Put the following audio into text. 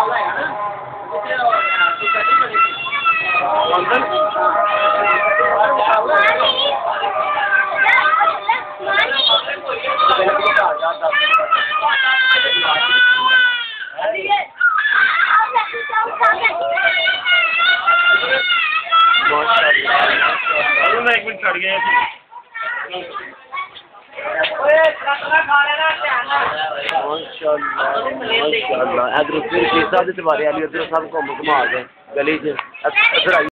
मैं एक मिनट छड़ गया माशाअल्लाह इधर फिर साहब दे बारे वाली उधर सब घूम घुमा के गली च